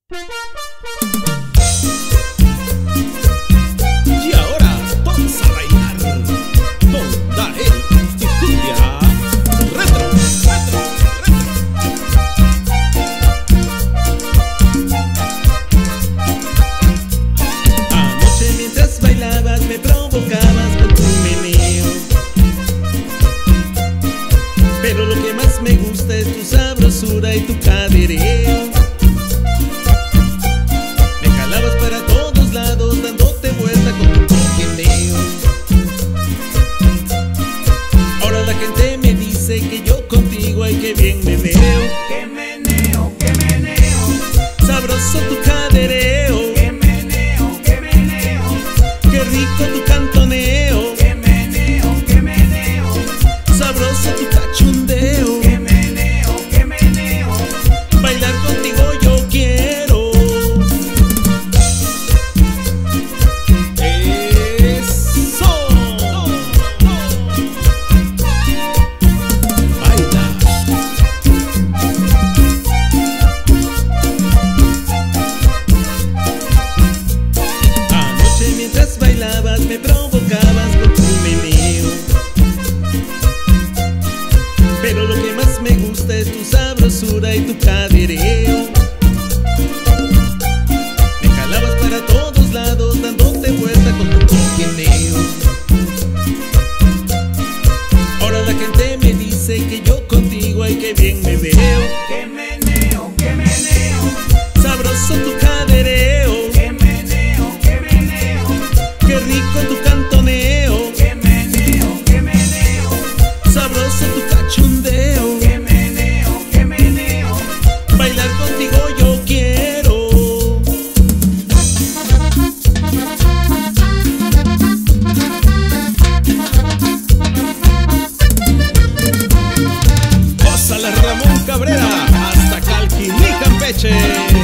Y ahora todos a bailar con Dael y cumbia retro, retro, retro. Anoche mientras bailabas me provocabas con tu meneo, pero lo que más me gusta es tu sabrosura y tu cadereo. Me jalabas para todos lados dándote vuelta con tu coqueteo. Ahora la gente me dice que yo contigo, ay que bien me veo. Que meneo, que meneo, Sabroso tu cadereo, que meneo, que meneo, qué rico tu cantoneo. que meneo, que meneo, Sabroso tu cachondeo, que meneo, que meneo. bailar contigo yo quiero. Eso. Baila. Anoche mientras bailabas me provocabas con tu meneo, pero lo que más me gusta es tu sabrosura y tu cadereo. Me jalabas para todos lados dándote vuelta con tu coqueteo. Ahora la gente me dice que yo contigo, ay que bien me veo. Que meneo, que meneo, Sabroso tu cadereo, que meneo, que meneo, qué rico tu cantoneo. que meneo, que meneo, Sabroso tu cachondeo, que meneo, que meneo. bailar contigo yo quiero. Gózala Ramón Cabrera, hasta Calquiní, Campeche.